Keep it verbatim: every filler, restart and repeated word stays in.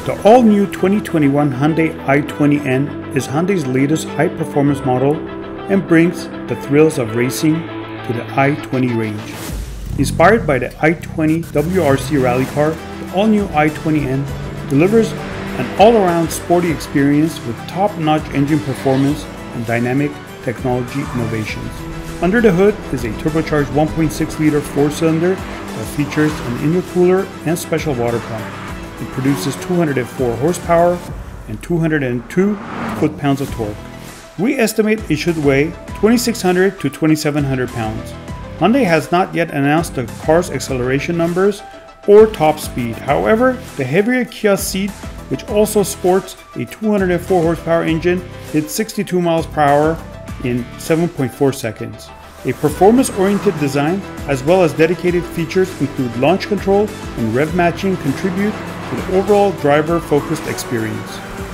The all-new twenty twenty-one Hyundai i twenty N is Hyundai's latest high-performance model and brings the thrills of racing to the i twenty range. Inspired by the i twenty W R C rally car, the all-new i twenty N delivers an all-around sporty experience with top-notch engine performance and dynamic technology innovations. Under the hood is a turbocharged one point six liter four-cylinder that features an intercooler and special water pump. It produces two hundred four horsepower and two hundred two foot-pounds of torque. We estimate it should weigh twenty-six hundred to twenty-seven hundred pounds. Hyundai has not yet announced the car's acceleration numbers or top speed. However, the heavier Kia Ceed, which also sports a two hundred four horsepower engine, hits sixty-two miles per hour in seven point four seconds. A performance-oriented design as well as dedicated features include launch control and rev matching contribute to the overall driver-focused experience.